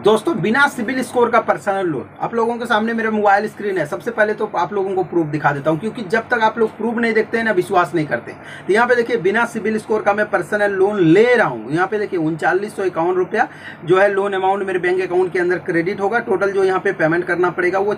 दोस्तों बिना CIBIL score का पर्सनल लोन आप लोगों के सामने मेरा मोबाइल स्क्रीन है। सबसे पहले तो आप लोगों को प्रूफ दिखा देता हूं, क्योंकि जब तक आप लोग प्रूफ नहीं देखते हैं ना विश्वास नहीं करते। तो यहाँ पे देखिए बिना सिबिल स्कोर का मैं पर्सनल लोन ले रहा हूँ। यहाँ पे देखिए 3951 रुपया जो है लोन अमाउंट मेरे बैंक अकाउंट के अंदर क्रेडिट होगा। टोटल जो यहाँ पे पेमेंट करना पड़ेगा वो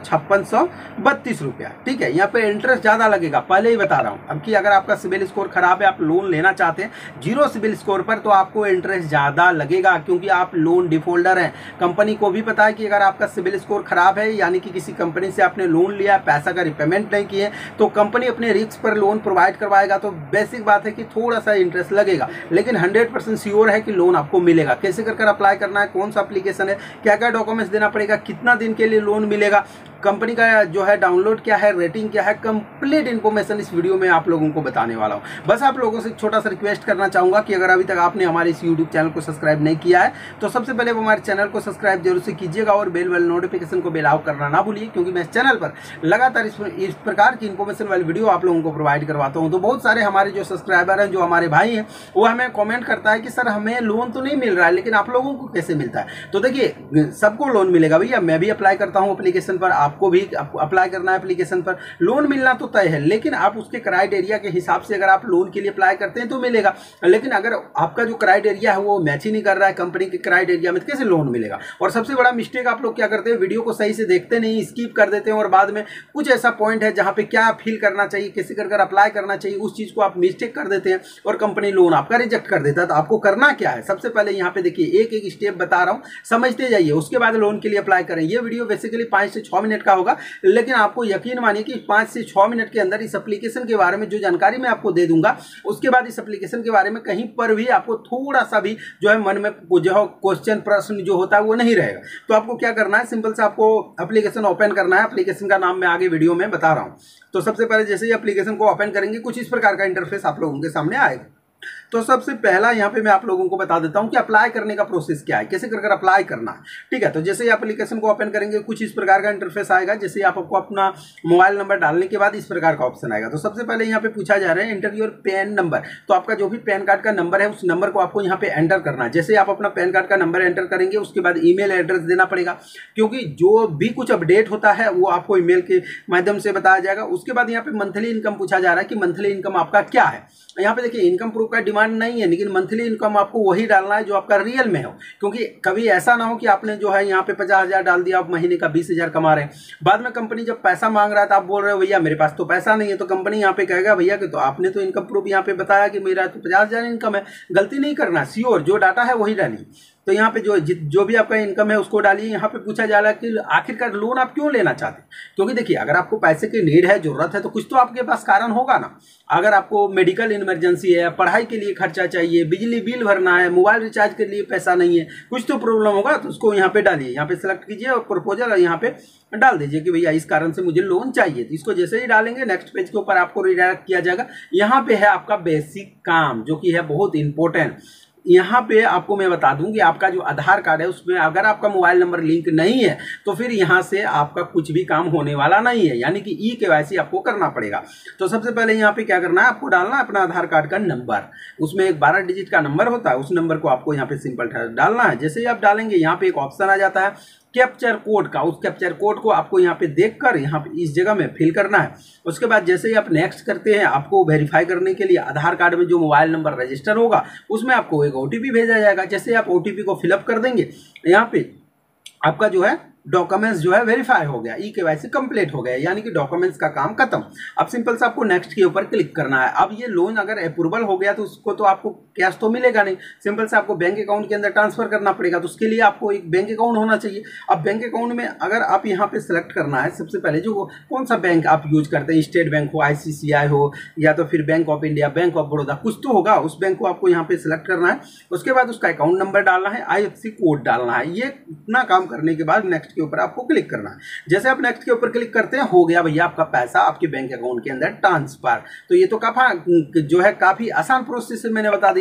5632 रुपया। ठीक है, यहाँ पे इंटरेस्ट ज्यादा लगेगा, पहले ही बता रहा हूँ। अब कि अगर आपका सिबिल स्कोर खराब है, आप लोन लेना चाहते हैं जीरो सिबिल स्कोर पर, तो आपको इंटरेस्ट ज्यादा लगेगा, क्योंकि आप लोन डिफॉल्टर हैं। कंपनी को भी पता है कि अगर आपका सिबिल स्कोर खराब है, यानी कि किसी कंपनी से आपने लोन लिया, पैसा का रिपेमेंट नहीं किए, तो कंपनी अपने रिस्क पर लोन प्रोवाइड करवाएगा। तो बेसिक बात है कि थोड़ा सा इंटरेस्ट लगेगा, लेकिन 100% श्योर है कि लोन आपको मिलेगा। कैसे कर अप्लाई करना है, कौन सा एप्लीकेशन है, क्या क्या डॉक्यूमेंट्स देना पड़ेगा, कितना दिन के लिए लोन मिलेगा, कंपनी का जो है डाउनलोड क्या है, रेटिंग क्या है, कंप्लीट इन्फॉर्मेशन इस वीडियो में आप लोगों को बताने वाला हूं। बस आप लोगों से छोटा सा रिक्वेस्ट करना चाहूंगा कि अगर अभी तक आपने हमारे इस यूट्यूब चैनल को सब्सक्राइब नहीं किया है तो सबसे पहले हमारे चैनल को सब्सक्राइब जरूर से कीजिएगा और बेल नोटिफिकेशन को बेल आउट करना ना भूलिए, क्योंकि मैं इस चैनल पर लगातार इस प्रकार की इन्फॉर्मेशन वाली वीडियो आप लोगों को प्रोवाइड करवाता हूँ। तो बहुत सारे हमारे जो सब्सक्राइबर हैं, जो हमारे भाई हैं, वो हमें कॉमेंट करता है कि सर हमें लोन तो नहीं मिल रहा है, लेकिन आप लोगों को कैसे मिलता है। तो देखिए सबको लोन मिलेगा भैया, मैं भी अप्लाई करता हूँ एप्लीकेशन पर, आपको भी अप्लाई करना है एप्लीकेशन पर। लोन मिलना तो तय है, लेकिन आप उसके क्राइटेरिया के हिसाब से अगर आप लोन के लिए अप्लाई करते हैं तो मिलेगा। लेकिन अगर आपका जो क्राइटेरिया है वो मैच ही नहीं कर रहा है कंपनी के क्राइटेरिया में, तो कैसे लोन मिलेगा। और सबसे बड़ा मिस्टेक आप लोग क्या करते हैं, वीडियो को सही से देखते नहीं, स्किप कर देते हैं, और बाद में कुछ ऐसा पॉइंट है जहां पे क्या फील करना चाहिए, कैसे कर अप्लाई करना चाहिए, उस चीज को आप मिस्टेक कर देते हैं और कंपनी लोन आपका रिजेक्ट कर देता है। तो आपको करना क्या है, सबसे पहले यहाँ पे देखिए एक एक स्टेप बता रहा हूँ, समझते जाइए, उसके बाद लोन के लिए अप्लाई करें। ये वीडियो बेसिकली 5 से 6 मिनट का होगा, लेकिन आपको यकीन मानिए कि 5 से 6 मिनट के अंदर इस एप्लीकेशन के बारे में जो जानकारी मैं आपको दे दूंगा, उसके बाद इस एप्लीकेशन के बारे में कहीं पर भी आपको थोड़ा सा भी जो है मन में जो है क्वेश्चन प्रश्न जो होता है वो नहीं रहेगा। तो आपको क्या करना है, सिंपल से आपको एप्लीकेशन ओपन करना है। एप्लीकेशन का नाम मैं आगे वीडियो में बता रहा हूं। तो सबसे पहले जैसे ही एप्लीकेशन को ओपन करेंगे, कुछ इस प्रकार का इंटरफेस आप लोगों के सामने आएगा। तो सबसे पहला यहाँ पे मैं आप लोगों को बता देता हूँ कि अप्लाई करने का प्रोसेस क्या है, कैसे कर अप्लाई करना है। ठीक है, तो जैसे ही एप्लीकेशन को ओपन करेंगे कुछ इस प्रकार का इंटरफेस आएगा। जैसे आपको अपना मोबाइल नंबर डालने के बाद इस प्रकार का ऑप्शन आएगा। तो सबसे पहले यहाँ पे पूछा जा रहा है एंटर योर पैन नंबर। तो आपका जो भी पैन कार्ड का नंबर है उस नंबर को आपको यहाँ पे एंटर करना है। जैसे आप अपना पैन कार्ड का नंबर एंटर करेंगे, उसके बाद ईमेल एड्रेस देना पड़ेगा, क्योंकि जो भी कुछ अपडेट होता है वो आपको ईमेल के माध्यम से बताया जाएगा। उसके बाद यहाँ पे मंथली इनकम पूछा जा रहा है कि मंथली इनकम आपका क्या है। यहाँ पे देखिए इनकम प्रूफ का डिमांड नहीं है, लेकिन मंथली इनकम आपको वही डालना है जो आपका रियल में हो, क्योंकि कभी ऐसा ना हो कि आपने जो है यहाँ पे 50,000 डाल दिया, आप महीने का 20,000 कमा रहे हैं, बाद में कंपनी जब पैसा मांग रहा है तो आप बोल रहे हो भैया मेरे पास तो पैसा नहीं है। तो कंपनी यहाँ पे कहेगा भैया कि तो आपने तो इनकम प्रूफ यहाँ पे बताया कि मेरा तो 50,000 इनकम है। गलती नहीं करना, श्योर जो डाटा है वही डालिए। तो यहाँ पे जो भी आपका इनकम है उसको डालिए। यहाँ पे पूछा जा रहा है कि आखिरकार लोन आप क्यों लेना चाहते हैं, क्योंकि देखिए अगर आपको पैसे की नीड है, जरूरत है, तो कुछ तो आपके पास कारण होगा ना। अगर आपको मेडिकल इमरजेंसी है, पढ़ाई के लिए खर्चा चाहिए, बिजली बिल भरना है, मोबाइल रिचार्ज के लिए पैसा नहीं है, कुछ तो प्रॉब्लम होगा, तो उसको यहाँ पे डालिए। यहाँ पे सेलेक्ट कीजिए और प्रपोजल और यहाँ पे डाल दीजिए कि भैया इस कारण से मुझे लोन चाहिए। तो इसको जैसे ही डालेंगे नेक्स्ट पेज के ऊपर आपको रिडायरेक्ट किया जाएगा। यहाँ पे है आपका बेसिक काम, जो कि है बहुत इंपॉर्टेंट। यहाँ पे आपको मैं बता दूं कि आपका जो आधार कार्ड है उसमें अगर आपका मोबाइल नंबर लिंक नहीं है तो फिर यहाँ से आपका कुछ भी काम होने वाला नहीं है, यानी कि ई-केवाईसी आपको करना पड़ेगा। तो सबसे पहले यहाँ पे क्या करना है, आपको डालना है अपना आधार कार्ड का नंबर। उसमें एक 12 डिजिट का नंबर होता है, उस नंबर को आपको यहाँ पे सिंपल डालना है। जैसे ही आप डालेंगे यहाँ पे एक ऑप्शन आ जाता है कैप्चर कोड का। उस कैप्चर कोड को आपको यहाँ पे देखकर यहाँ पे इस जगह में फिल करना है। उसके बाद जैसे ही आप नेक्स्ट करते हैं, आपको वेरीफाई करने के लिए आधार कार्ड में जो मोबाइल नंबर रजिस्टर होगा उसमें आपको एक ओटीपी भेजा जाएगा। जैसे आप ओटीपी को फिलअप कर देंगे, यहाँ पे आपका जो है डॉक्यूमेंट्स जो है वेरीफाई हो गया, ई-केवाईसी कंप्लीट हो गया, यानी कि डॉक्यूमेंट्स का काम खत्म। अब सिंपल से आपको नेक्स्ट के ऊपर क्लिक करना है। अब ये लोन अगर अप्रूवल हो गया तो उसको तो आपको कैश तो मिलेगा नहीं, सिंपल से आपको बैंक अकाउंट के अंदर ट्रांसफर करना पड़ेगा। तो उसके लिए आपको एक बैंक अकाउंट होना चाहिए। अब बैंक अकाउंट में अगर आप यहाँ पे सिलेक्ट करना है, सबसे पहले जो कौन सा बैंक आप यूज करते हैं, स्टेट बैंक हो, ICICI हो, या तो फिर Bank of India, Bank of Baroda, कुछ तो होगा, उस बैंक को आपको यहाँ पे सिलेक्ट करना है। उसके बाद उसका अकाउंट नंबर डालना है, IFSC कोड डालना है। ये इतना काम करने के बाद नेक्स्ट के ऊपर आपको क्लिक करना है। जैसे आप नेक्स्ट के ऊपर क्लिक करते हैं, हो गया भैया आपका पैसा आपके बैंक अकाउंट के अंदर ट्रांसफर। तो ये तो काफी जो है काफी आसान प्रोसेस मैंने बता दिया।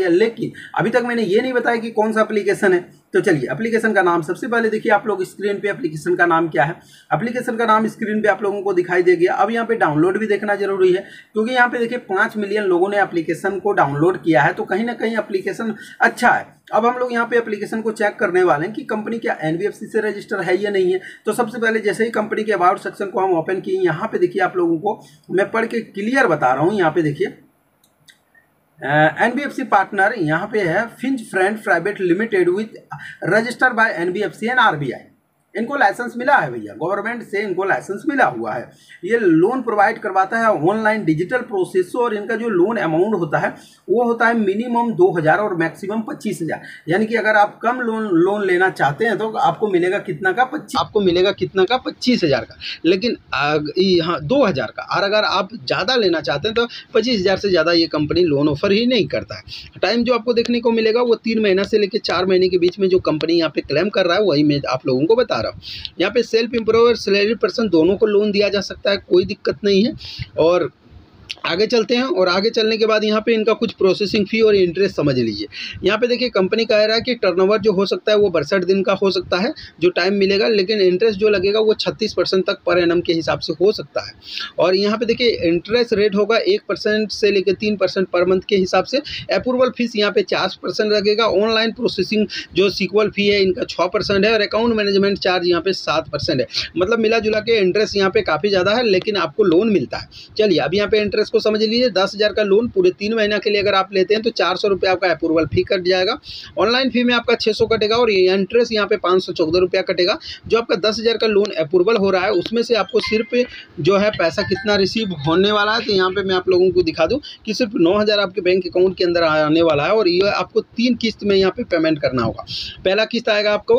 गया, लेकिन अभी तक मैंने ये नहीं बताया कि कौन सा एप्लीकेशन है। तो चलिए एप्लीकेशन का नाम सबसे पहले देखिए आप लोग स्क्रीन पे एप्लीकेशन का नाम क्या है। एप्लीकेशन का नाम स्क्रीन पे आप लोगों को दिखाई दे गया। अब यहाँ पे डाउनलोड भी देखना जरूरी है, क्योंकि यहाँ पे देखिए 5 मिलियन लोगों ने एप्लीकेशन को डाउनलोड किया है, तो कहीं ना कहीं एप्लीकेशन अच्छा है। अब हम लोग यहाँ पे एप्लीकेशन को चेक करने वाले हैं कि कंपनी क्या एनबीएफसी से रजिस्टर है या नहीं है। तो सबसे पहले जैसे ही कंपनी के अबाउट सेक्शन को हम ओपन किए, यहाँ पे देखिए आप लोगों को मैं पढ़ के क्लियर बता रहा हूँ। यहाँ पे देखिए एनबीएफसी पार्टनर यहाँ पे है Fincfriends private limited with registered by NBFC and RBI. इनको लाइसेंस मिला है भैया, गवर्नमेंट से इनको लाइसेंस मिला हुआ है। ये लोन प्रोवाइड करवाता है ऑनलाइन डिजिटल प्रोसेस, और इनका जो लोन अमाउंट होता है वो होता है मिनिमम 2000 और मैक्सिमम 25,000। यानी कि अगर आप कम लोन लेना चाहते हैं तो आपको मिलेगा कितना का 25,000 का, लेकिन यहाँ 2000 का। और अगर आप ज़्यादा लेना चाहते हैं तो 25,000 से ज़्यादा ये कंपनी लोन ऑफर ही नहीं करता है। टाइम जो आपको देखने को मिलेगा वो 3 महीना से लेकर 4 महीने के बीच में जो कंपनी यहाँ पे क्लेम कर रहा है वही मैं आप लोगों को बता रहा हूँ। यहाँ पे सेल्फ एम्प्लॉयर और सैलरी पर्सन दोनों को लोन दिया जा सकता है, कोई दिक्कत नहीं है। और आगे चलते हैं, और आगे चलने के बाद यहाँ पे इनका कुछ प्रोसेसिंग फ़ी और इंटरेस्ट समझ लीजिए। यहाँ पे देखिए कंपनी कह रहा है कि टर्नओवर जो हो सकता है वो 62 दिन का हो सकता है जो टाइम मिलेगा, लेकिन इंटरेस्ट जो लगेगा वो 36% तक पर एनम के हिसाब से हो सकता है। और यहाँ पे देखिए इंटरेस्ट रेट होगा 1% से लेकर 3% पर मंथ के हिसाब से। अप्रूवल फीस यहाँ पे 4% लगेगा। ऑनलाइन प्रोसेसिंग जो सीक्वल फ़ी है इनका 6% है, और अकाउंट मैनेजमेंट चार्ज यहाँ पे 7% है। मतलब मिला जुला के इंटरेस्ट यहाँ पे काफ़ी ज़्यादा है, लेकिन आपको लोन मिलता है। चलिए अब यहाँ पे इंटरेस्ट को समझ लीजिए। 10,000 का लोन पूरे 3 महीना के लिए अगर आप लेते हैं तो 400 रुपये आपका अप्रूवल फी कट जाएगा। ऑनलाइन फी में आपका 600 कटेगा, और ये इंटरेस्ट यहाँ पे 514 रुपया कटेगा। जो आपका 10,000 का लोन अप्रूवल हो रहा है उसमें से आपको सिर्फ जो है पैसा कितना रिसीव होने वाला है, तो यहाँ पे मैं आप लोगों को दिखा दूँ कि सिर्फ 9,000 आपके बैंक अकाउंट के अंदर आने वाला है। और ये आपको 3 किस्त में यहाँ पे पेमेंट करना होगा। पहला किस्त आएगा आपको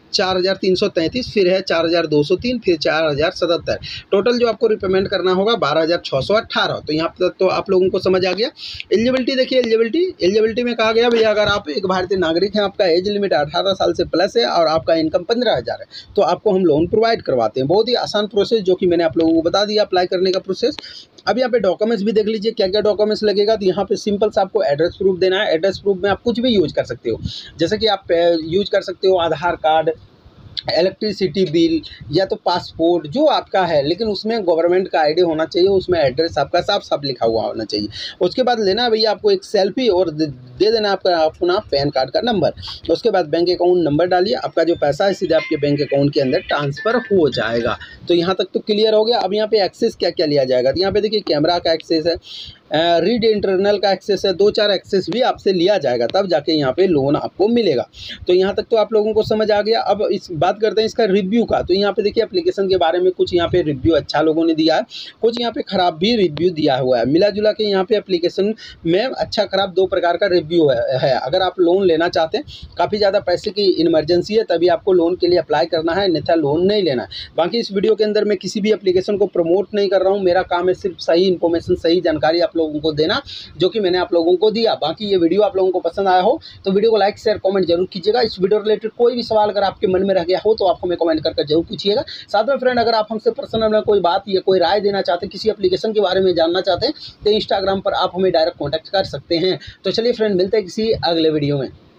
4,333, फिर है 4,203, फिर 4,077। टोटल जो आपको रिपेमेंट करना होगा 12,618। तो यहाँ तक तो आप लोगों को समझ आ गया। एलिजिबिलिटी देखिए, एलिजिबिलिटी में कहा गया भैया अगर आप एक भारतीय नागरिक हैं, आपका एज लिमिट 18 साल से प्लस है और आपका इनकम 15,000 है, तो आपको हम लोन प्रोवाइड करवाते हैं। बहुत ही आसान प्रोसेस जो कि मैंने आप लोगों को बता दिया अप्लाई करने का प्रोसेस। अब यहाँ पे डॉक्यूमेंट्स भी देख लीजिए क्या क्या डॉक्यूमेंट्स लगेगा। तो यहाँ पे सिंपल सा आपको एड्रेस प्रूफ देना है। एड्रेस प्रूफ में आप कुछ भी यूज कर सकते हो, जैसे कि आप यूज कर सकते हो आधार कार्ड, इलेक्ट्रिसिटी बिल, या तो पासपोर्ट जो आपका है, लेकिन उसमें गवर्नमेंट का आईडी होना चाहिए, उसमें एड्रेस आपका साफ साफ लिखा हुआ होना चाहिए। उसके बाद लेना है भैया आपको एक सेल्फी, और दे देना आपका अपना पैन कार्ड का नंबर। उसके बाद बैंक अकाउंट नंबर डालिए, आपका जो पैसा है सीधे आपके बैंक अकाउंट के अंदर ट्रांसफ़र हो जाएगा। तो यहाँ तक तो क्लियर हो गया। अब यहाँ पे एक्सेस क्या क्या लिया जाएगा, तो यहाँ पे देखिए कैमरा का एक्सेस है, रीड इंटरनल का एक्सेस है, 2-4 एक्सेस भी आपसे लिया जाएगा, तब जाके यहाँ पे लोन आपको मिलेगा। तो यहाँ तक तो आप लोगों को समझ आ गया। अब इस बात करते हैं इसका रिव्यू का। तो यहाँ पे देखिए एप्लीकेशन के बारे में कुछ यहाँ पे रिव्यू अच्छा लोगों ने दिया है, कुछ यहाँ पे ख़राब भी रिव्यू दिया हुआ है। मिला जुला के यहाँ पे एप्लीकेशन में अच्छा ख़राब 2 प्रकार का रिव्यू है। अगर आप लोन लेना चाहते हैं, काफ़ी ज़्यादा पैसे की इमरजेंसी है, तभी आपको लोन के लिए अप्लाई करना है, अन्यथा लोन नहीं लेना है। बाकी इस वीडियो के अंदर मैं किसी भी एप्लीकेशन को प्रमोट नहीं कर रहा हूँ। मेरा काम है सिर्फ सही इन्फॉर्मेशन, सही जानकारी आप लोगों को देना, जो कि मैंने आप लोगों को दिया। बाकी ये वीडियो आप लोगों को पसंद आया हो तो वीडियो को लाइक शेयर कमेंट जरूर कीजिएगा। इस वीडियो रिलेटेड कोई भी सवाल अगर आपके मन में रह गया हो तो आप हमें कमेंट करके जरूर पूछिएगा। साथ में फ्रेंड अगर आप हमसे पर्सनल में कोई बात या कोई राय देना चाहते हैं, किसी एप्लीकेशन के बारे में जानना चाहते हैं, तो इंस्टाग्राम पर आप हमें डायरेक्ट कॉन्टैक्ट कर सकते हैं। तो चलिए फ्रेंड, मिलते हैं किसी अगले वीडियो में।